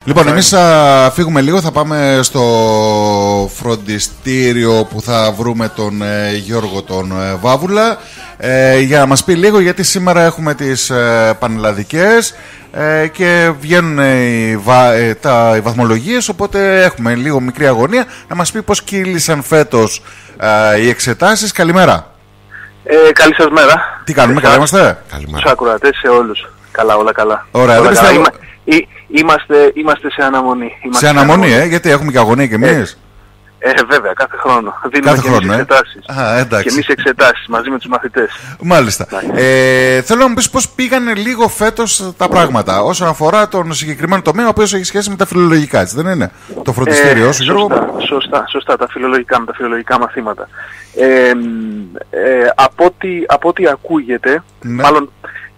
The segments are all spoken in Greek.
Λοιπόν, εμείς θα φύγουμε λίγο, θα πάμε στο φροντιστήριο που θα βρούμε τον Γιώργο τον Βάβουλα για να μας πει λίγο, γιατί σήμερα έχουμε τις πανελλαδικές και βγαίνουν οι βαθμολογίες, οπότε έχουμε λίγο μικρή αγωνία να μας πει πώς κύλησαν φέτος οι εξετάσεις. Καλημέρα. Καλή σας μέρα. Τι κάνουμε, καλά είμαστε? Καλημέρα. Τους ακροατές σε όλους. Καλά, όλα καλά. Ωραία, όλα καλά. Είμαστε σε αναμονή. Σε αναμονή, γιατί έχουμε και αγωνία κι εμείς. Βέβαια, κάθε χρόνο. Δίνουμε και εμείς εξετάσεις. Και εμείς εξετάσεις μαζί με τους μαθητές. Μάλιστα. Θέλω να μου πεις πώς πήγανε λίγο φέτος τα πράγματα όσον αφορά τον συγκεκριμένο τομέα, ο οποίος έχει σχέση με τα φιλολογικά, έτσι δεν είναι? Το φροντιστήριο, σωστά, τα φιλολογικά μαθήματα. Από ό,τι ακούγεται, ναι. Μάλλον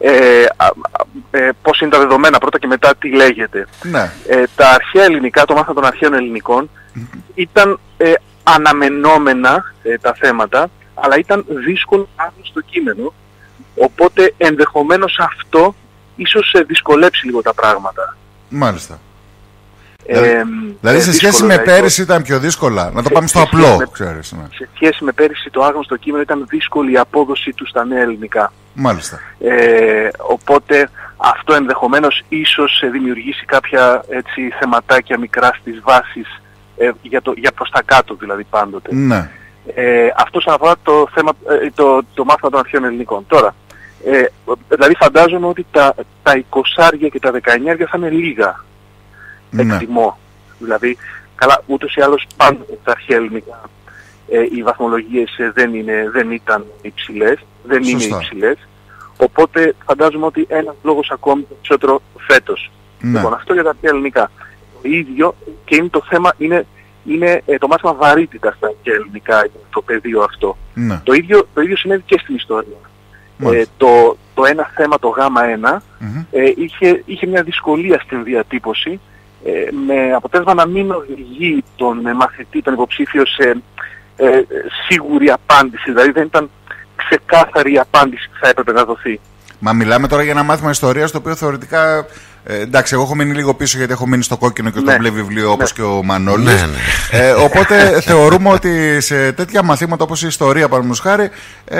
πώς είναι τα δεδομένα πρώτα και μετά τι λέγεται. Ναι. Τα αρχαία ελληνικά, το μάθημα των αρχαίων ελληνικών, ήταν αναμενόμενα τα θέματα, αλλά ήταν δύσκολο άγνωστο κείμενο, οπότε ενδεχομένως αυτό ίσως δυσκολέψει λίγο τα πράγματα. Μάλιστα. Δηλαδή σε σχέση με πέρυσι ήταν πιο δύσκολα, να το πάμε στο απλό, ξέρεις. Ναι. Σε σχέση με πέρυσι το άγνωστο κείμενο ήταν δύσκολη η απόδοση του στα νέα ελληνικά. Μάλιστα. Οπότε αυτό ενδεχομένως ίσως δημιουργήσει κάποια έτσι, θεματάκια μικρά στις βάσεις για προς τα κάτω δηλαδή πάντοτε. Ναι. Αυτό σαν αφορά το θέμα, το μάθημα των αρχαίων ελληνικών. Τώρα, δηλαδή φαντάζομαι ότι τα 20 και τα 19 θα είναι λίγα. Ναι. Εκτιμώ. Δηλαδή, καλά, ούτως ή άλλως πάντα τα αρχαία ελληνικά οι βαθμολογίες δεν ήταν υψηλές, δεν είναι υψηλές. Οπότε φαντάζομαι ότι ένας λόγος ακόμη περισσότερο φέτος. Ναι. Λοιπόν, αυτό για τα αρχαία ελληνικά. Το ίδιο και είναι το θέμα, είναι το μάθημα βαρύτητα στα αρχαία ελληνικά, το πεδίο αυτό. Ναι. Το ίδιο συνέβη και στην ιστορία. Το ένα θέμα, το Γ1, είχε μια δυσκολία στην διατύπωση, με αποτέλεσμα να μην οδηγεί τον μαθητή, τον υποψήφιο σε σίγουρη απάντηση. Δηλαδή δεν ήταν ξεκάθαρη η απάντηση που θα έπρεπε να δοθεί. Μα μιλάμε τώρα για ένα μάθημα ιστορίας το οποίο θεωρητικά... εντάξει, εγώ έχω μείνει λίγο πίσω γιατί έχω μείνει στο κόκκινο και στο μπλε βιβλίο όπως και ο Μανώλης. Οπότε θεωρούμε ότι σε τέτοια μαθήματα όπως η ιστορία, παραδείγματος χάρη,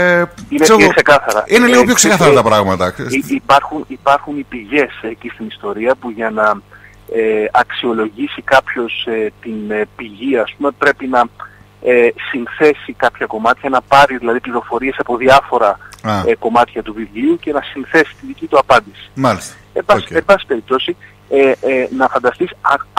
είναι λίγο πιο ξεκάθαρα τα πράγματα. Υπάρχουν οι πηγές εκεί στην ιστορία που για να αξιολογήσει κάποιος την πηγή, ας πούμε, πρέπει να συνθέσει κάποια κομμάτια, να πάρει δηλαδή πληροφορίες από διάφορα κομμάτια του βιβλίου και να συνθέσει τη δική του απάντηση. Μάλιστα. Εν πάση περιπτώσει, να φανταστείς,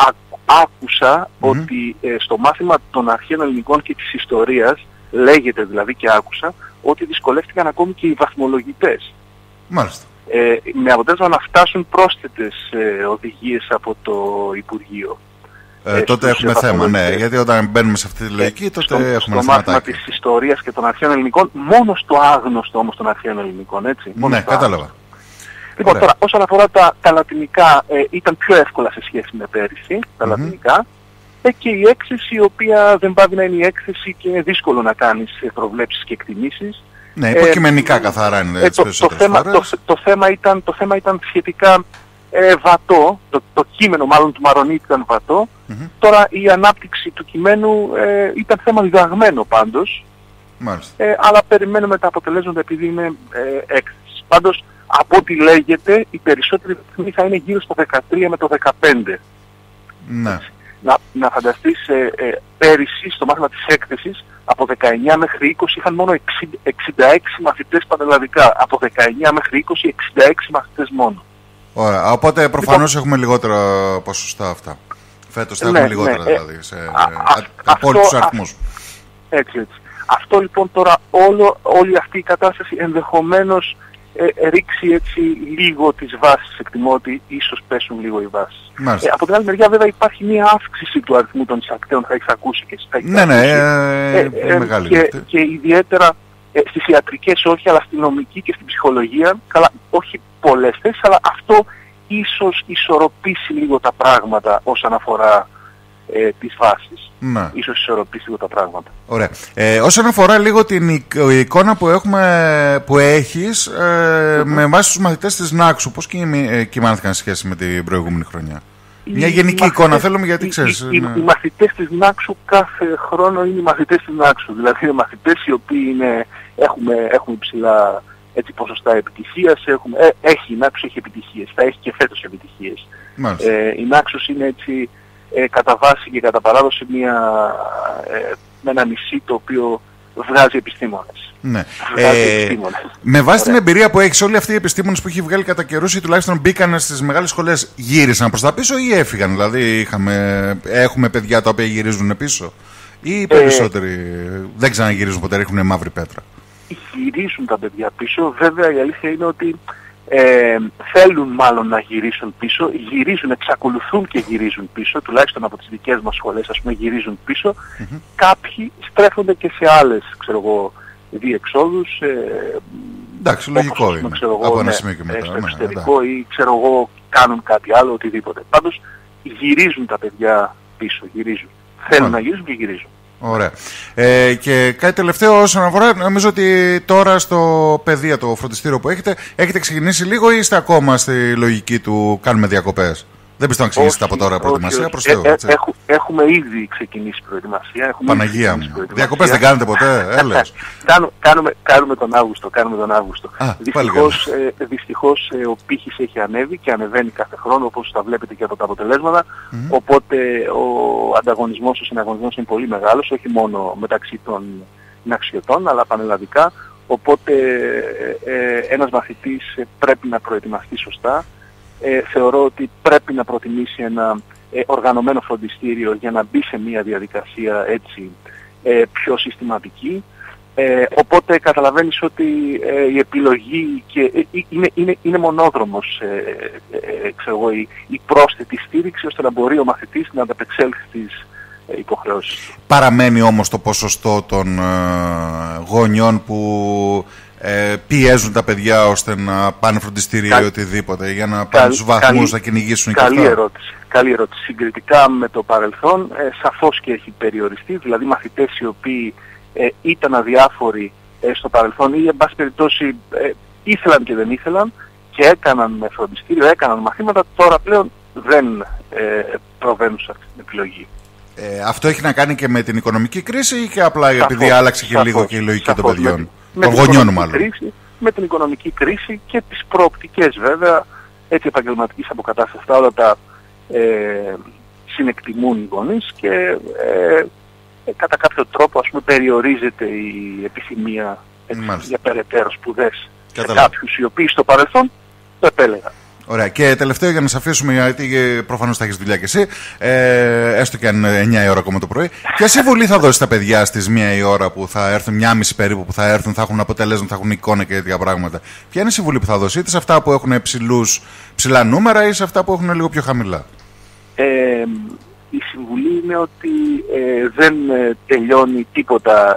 άκουσα ότι στο μάθημα των αρχαίων ελληνικών και της ιστορίας, λέγεται δηλαδή και άκουσα, ότι δυσκολεύτηκαν ακόμη και οι βαθμολογητές. Μάλιστα. Με αποτέλεσμα να φτάσουν πρόσθετες οδηγίες από το Υπουργείο. Τότε έχουμε θέμα, ναι, γιατί όταν μπαίνουμε σε αυτή τη λογική, τότε έχουμε ένα θεματάκι. Στο μάθημα της ιστορίας και των αρχαίων ελληνικών, μόνο στο άγνωστο όμως των αρχαίων ελληνικών, έτσι. Ναι, κατάλαβα. Λοιπόν, τώρα, όσον αφορά τα λατινικά, ήταν πιο εύκολα σε σχέση με πέρυσι, τα λατινικά, και η έκθεση, η οποία δεν πάβει να είναι η έκθεση και είναι δύσκολο να κάνεις προβλέψεις και εκτιμήσεις. Ναι, υποκειμενικά καθαρά είναι έτσι το θέμα ήταν σχετικά βατό, το κείμενο μάλλον του Μαρονίτη ήταν βατό. Τώρα η ανάπτυξη του κειμένου ήταν θέμα διδαγμένο πάντως. Αλλά περιμένουμε τα αποτελέσματα επειδή είναι έκθεση. Πάντως, από ό,τι λέγεται, οι περισσότεροι βαθμοί θα είναι γύρω στο 13 με το 15. Ναι. Να φανταστείς, πέρυσι στο μάθημα της έκθεσης, από 19 μέχρι 20 είχαν μόνο 66 μαθητές πανελλαδικά. Από 19 μέχρι 20, 66 μαθητές μόνο. Ωραία, οπότε προφανώς έχουμε λιγότερα ποσοστά αυτά. Φέτος θα έχουμε λιγότερα δηλαδή, σε απόλυτους αριθμούς. Έτσι. Αυτό λοιπόν τώρα, όλη αυτή η κατάσταση ενδεχομένως ρίξει έτσι λίγο τις βάσεις. Εκτιμώ ότι ίσως πέσουν λίγο οι βάσεις. Από την άλλη μεριά βέβαια υπάρχει μια αύξηση του αριθμού των εισακτέων, θα έχεις ακούσει και εσύ θα έχεις ακούσει. Μεγάλη. Και ιδιαίτερα στις ιατρικές όχι, αλλά στη νομική και στην ψυχολογία, καλά, όχι πολλές θέσεις, αλλά αυτό ίσως ισορροπήσει λίγο τα πράγματα όσον αφορά τις βάσεις. Ναι. Ίσως ισορροπήσει λίγο τα πράγματα. Ωραία. Όσον αφορά λίγο την εικόνα που έχεις με βάση τους μαθητές της Νάξου, πώς κοιμάνθηκαν σε σχέση με την προηγούμενη χρονιά? Μια γενική εικόνα θέλουμε, γιατί ξέρεις. Οι μαθητές της Νάξου κάθε χρόνο είναι οι μαθητές της Νάξου. Δηλαδή είναι μαθητές οι οποίοι έχουν υψηλά ποσοστά επιτυχίας. Η Νάξου έχει επιτυχίες, θα έχει και φέτος επιτυχίες. Η Νάξος είναι έτσι κατά βάση και κατά παράδοση με ένα νησί το οποίο βγάζει επιστήμονες. Ναι. Με βάση την εμπειρία που έχεις, όλοι αυτοί οι επιστήμονες που έχει βγάλει κατά καιρούς ή τουλάχιστον μπήκαν στις μεγάλες σχολές, γύρισαν προς τα πίσω ή έφυγαν? Δηλαδή έχουμε παιδιά τα οποία γυρίζουν πίσω, ή οι περισσότεροι δεν ξαναγυρίζουν ποτέ, ρίχνουν μαύρη πέτρα? Γυρίζουν τα παιδιά πίσω. Βέβαια η αλήθεια είναι ότι θέλουν μάλλον να γυρίσουν πίσω, εξακολουθούν και γυρίζουν πίσω, τουλάχιστον από τις δικές μας σχολές, ας πούμε, γυρίζουν πίσω. Κάποιοι στρέφονται και σε άλλες, διεξόδους. Εντάξει, λογικό είναι. Από ένα σημείο και μετά. Στο εξωτερικό ή κάνουν κάτι άλλο, οτιδήποτε. Πάντως γυρίζουν τα παιδιά πίσω, θέλουν να γυρίζουν και γυρίζουν. Ωραία. Και κάτι τελευταίο όσον αφορά, νομίζω ότι τώρα στο παιδεία, το φροντιστήριο που έχετε ξεκινήσει λίγο ή είστε ακόμα στη λογική του κάνουμε διακοπές? Δεν πιστεύω να ξεκινήσετε από τώρα προετοιμασία, προς Θεού. Έχουμε ήδη ξεκινήσει προετοιμασία. Παναγία μου. Διακοπές δεν κάνετε ποτέ? Έλεος. Κάνουμε τον Αύγουστο. Δυστυχώς ο πύχης έχει ανέβει και ανεβαίνει κάθε χρόνο, όπως τα βλέπετε και από τα αποτελέσματα. Οπότε ο συναγωνισμός είναι πολύ μεγάλος, όχι μόνο μεταξύ των ναξιωτών, αλλά πανελλαδικά. Οπότε ένας μαθητής πρέπει να προετοιμαστεί σωστά. Θεωρώ ότι πρέπει να προτιμήσει ένα οργανωμένο φροντιστήριο για να μπει σε μια διαδικασία πιο συστηματική. Οπότε καταλαβαίνεις ότι η επιλογή είναι μονόδρομος η πρόσθετη στήριξη, ώστε να μπορεί ο μαθητής να ανταπεξέλθει στις υποχρεώσεις του. Παραμένει όμως το ποσοστό των γονιών που πιέζουν τα παιδιά ώστε να πάνε φροντιστήριο ή οτιδήποτε για να πάνε στους βαθμούς να κυνηγήσουν και αυτά? Καλή ερώτηση. Συγκριτικά με το παρελθόν, σαφώς και έχει περιοριστεί. Δηλαδή μαθητές οι οποίοι ήταν αδιάφοροι στο παρελθόν ή εν πάση περιπτώσει ήθελαν και δεν ήθελαν και έκαναν με φροντιστήριο, έκαναν μαθήματα, τώρα πλέον δεν προβαίνουν σε αυτή την επιλογή. Αυτό έχει να κάνει και με την οικονομική κρίση ή και απλά επειδή άλλαξε και λίγο και η λογική των παιδιών? Των γονιών μάλλον. Με την οικονομική κρίση και τις προοπτικές βέβαια, επαγγελματικής αποκατάστασης, όλα τα συνεκτιμούν οι γονείς και κατά κάποιο τρόπο, ας πούμε, περιορίζεται η επιθυμία για περαιτέρω σπουδές σε κάποιους οι οποίοι στο παρελθόν το επέλεγαν. Ωραία. Και τελευταίο για να σε αφήσουμε, γιατί προφανώς θα έχεις δουλειά κι εσύ, έστω και αν είναι 9 η ώρα ακόμα το πρωί. Ποια συμβουλή θα δώσει στα παιδιά στις 1 η ώρα που θα έρθουν, 1.30 περίπου που θα έρθουν, θα έχουν αποτελέσματα, θα έχουν εικόνα και τέτοια πράγματα? Ποια είναι η συμβουλή που θα δώσει, είτε σε αυτά που έχουν ψηλά νούμερα ή σε αυτά που έχουν λίγο πιο χαμηλά? Η συμβουλή είναι ότι δεν τελειώνει τίποτα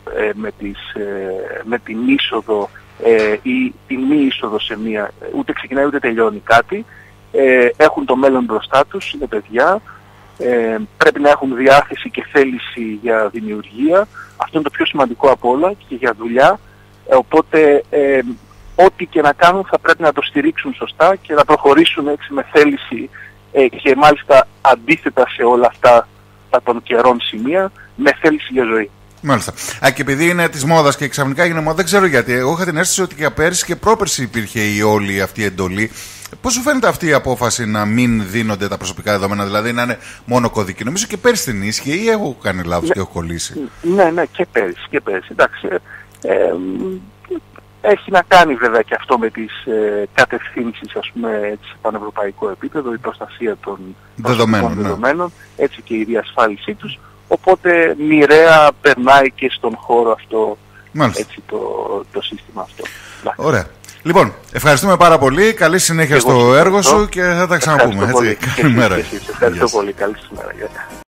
με την είσοδο ή τη μη είσοδο σε μία, ούτε ξεκινάει ούτε τελειώνει κάτι. Έχουν το μέλλον μπροστά τους, είναι παιδιά, πρέπει να έχουν διάθεση και θέληση για δημιουργία. Αυτό είναι το πιο σημαντικό από όλα, και για δουλειά. Οπότε ό,τι και να κάνουν θα πρέπει να το στηρίξουν σωστά και να προχωρήσουν έτσι με θέληση και μάλιστα αντίθετα σε όλα αυτά τα των καιρών σημεία, με θέληση για ζωή. Μάλιστα. Και επειδή είναι της μόδας και ξαφνικά έγινε μόδα, δεν ξέρω γιατί. Εγώ είχα την αίσθηση ότι και πέρυσι και πρόπερσι υπήρχε η όλη αυτή η εντολή. Πώς σου φαίνεται αυτή η απόφαση να μην δίνονται τα προσωπικά δεδομένα, δηλαδή να είναι μόνο κωδική? Νομίζω και πέρυσι την ίσχυε, ή έχω κάνει λάθος και έχω κολλήσει? Ναι, και πέρυσι. Εντάξει. Έχει να κάνει βέβαια και αυτό με τις κατευθύνσεις, ας πούμε, σε πανευρωπαϊκό επίπεδο, η προστασία των δεδομένων, έτσι και η διασφάλισή τους. Οπότε μοιραία περνάει και στον χώρο αυτό, έτσι, το σύστημα αυτό. Ωραία. Λοιπόν, ευχαριστούμε πάρα πολύ. Καλή συνέχεια στο έργο σου και θα τα ξαναπούμε. Καλημέρα. Ευχαριστώ πολύ. Καλή σήμερα.